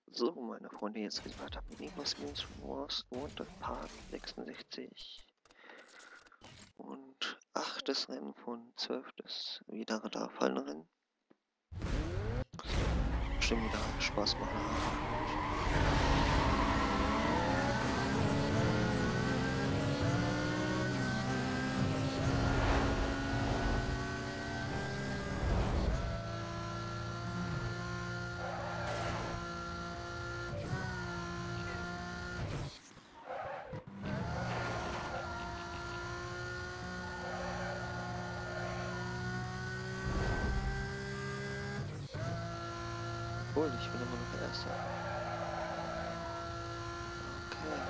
So, meine Freunde, jetzt geht weiter mit Nimbus Games Most Wanted Part 66 und 8. Rennen von 12. Wieder Radarfallenrennen. Bestimmt wieder Spaß machen. Cool, ich bin immer noch Erster. Okay.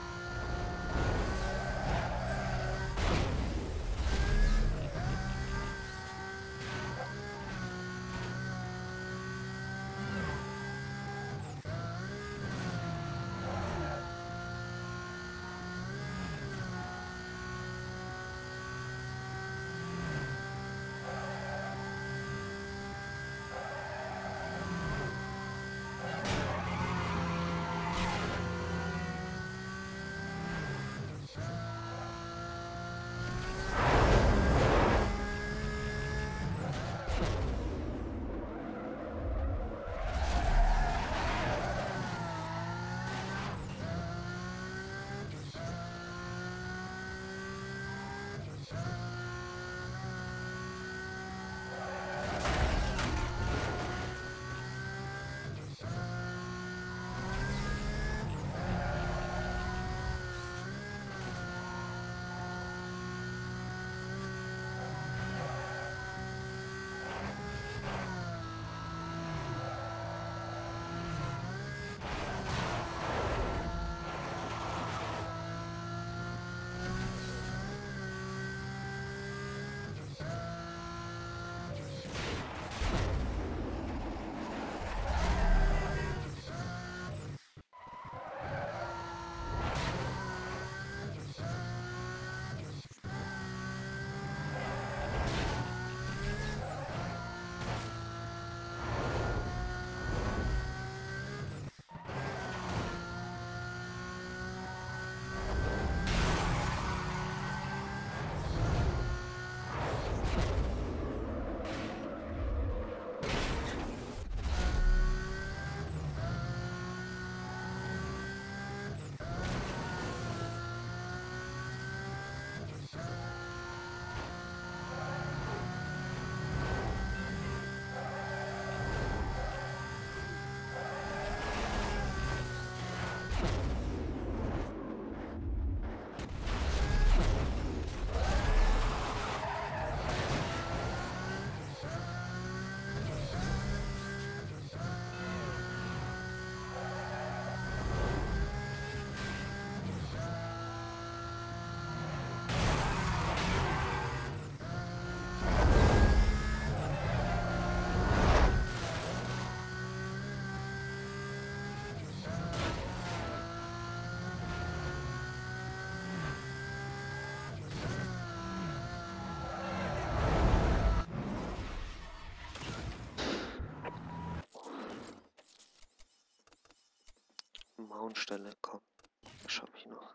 Mountstelle, komm. Das schaffe ich noch.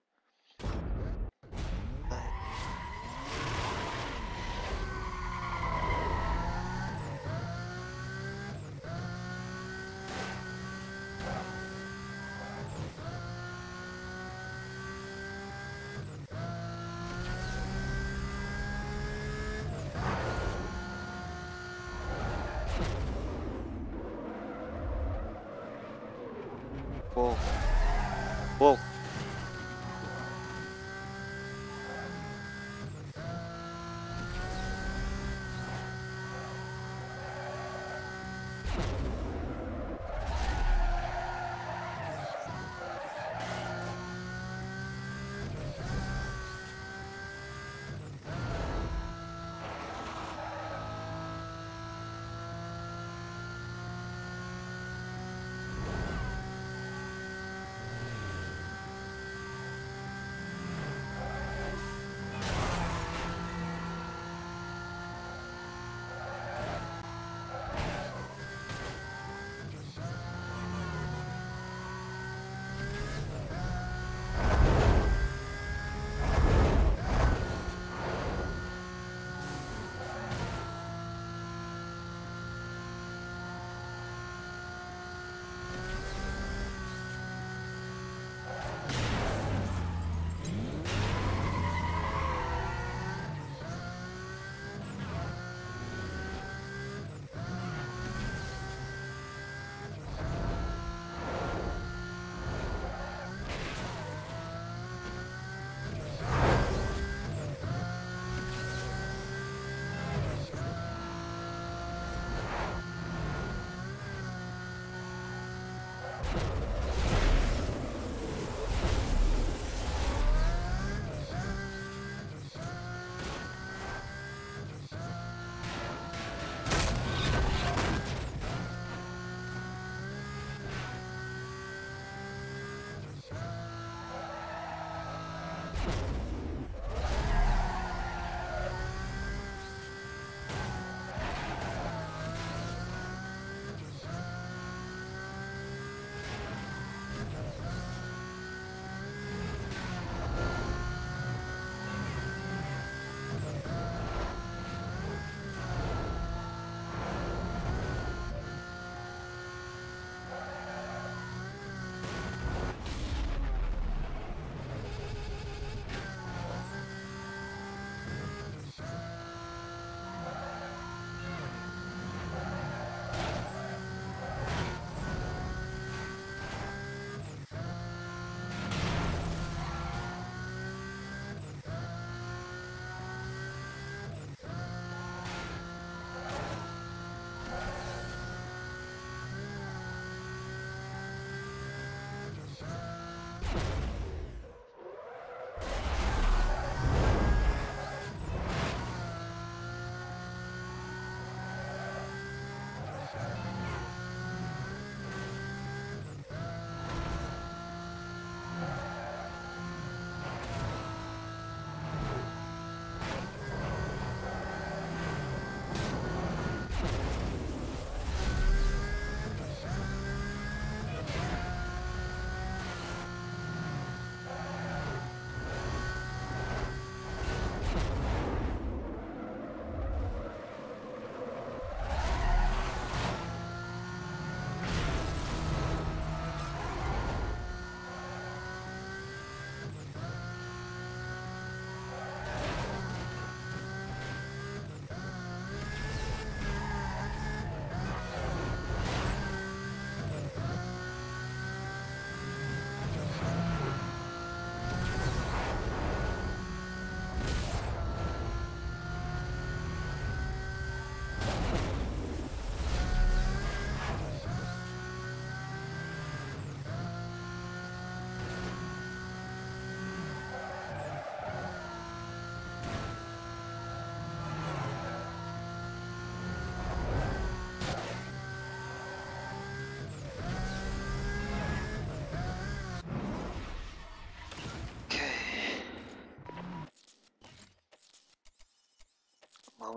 Wow. Wow.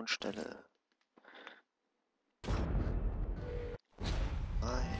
anstelle. Rein.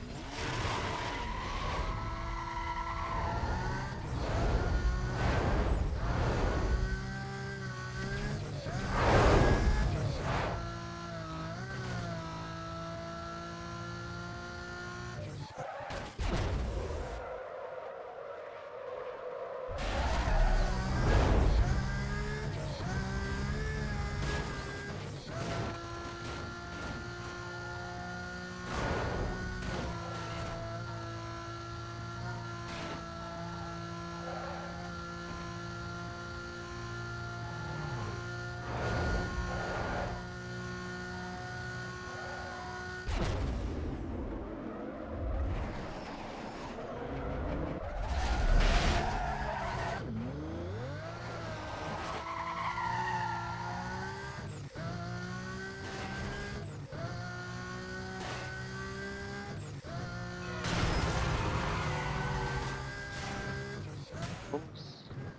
Bums.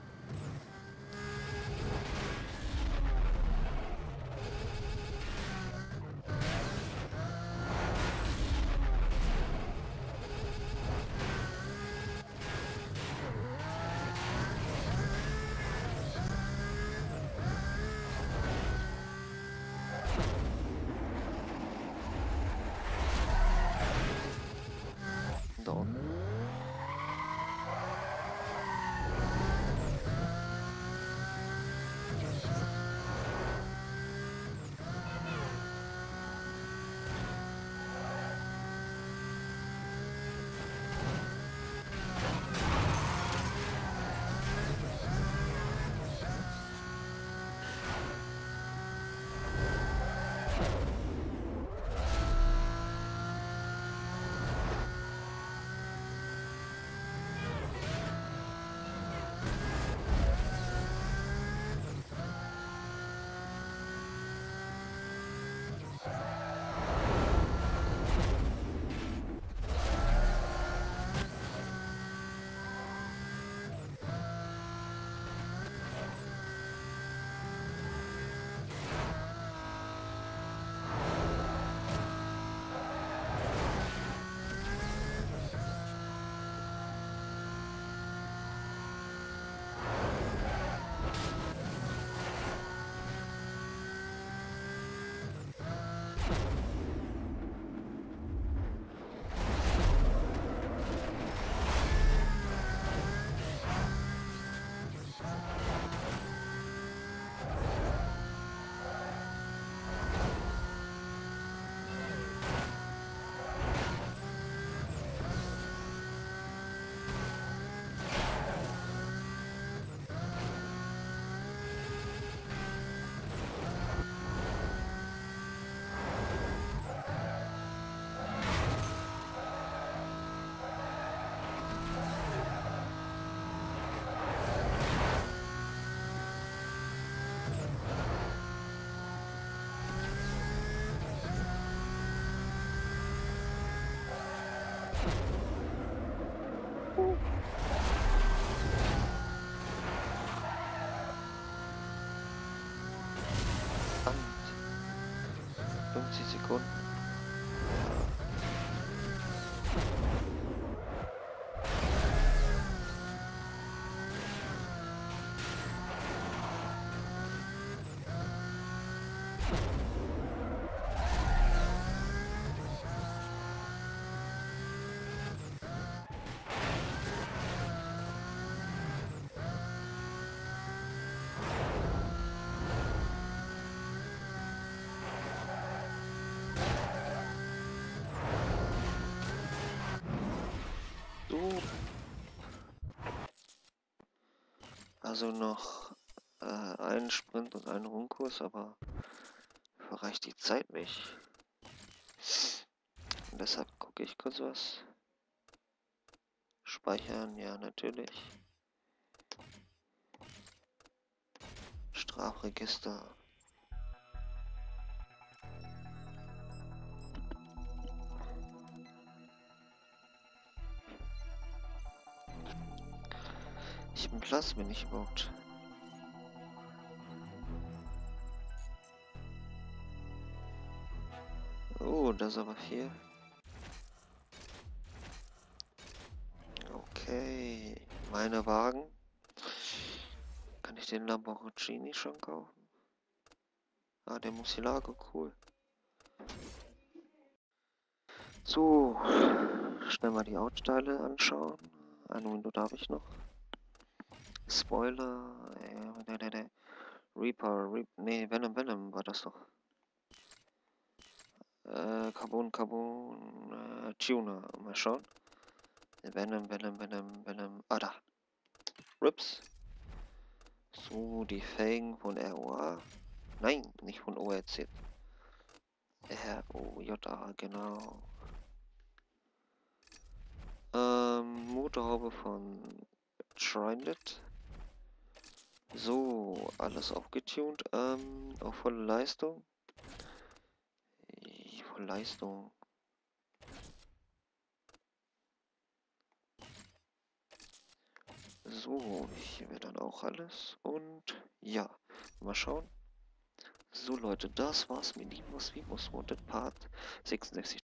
Da unten. Verdammt. 50 Sekunden. So. Also noch einen Sprint und einen Rundkurs, aber reicht die Zeit nicht. Und deshalb gucke ich kurz was. Speichern, ja natürlich. Strafregister. Ich bin Platz, bin ich überhaupt. das ist aber viel. Okay, meine Wagen. Kann ich den Lamborghini schon kaufen? Ah, der Murcielago, cool. So, schnell mal die Autoteile anschauen. Eine Minute habe ich noch. Spoiler, Reaper, nee, Venom war das doch. Carbon, Tuner, mal schauen. Venom, ah da. Rips. So, die Felgen von ROA. Nein, nicht von ORC. ROJA, genau. Motorhaube von Trinet. So, alles aufgetunt. Auf volle Leistung. Volle Leistung. So, hier wird dann auch alles. Und ja, mal schauen. So Leute, das war's mit Need for Speed Most Wanted Part 66.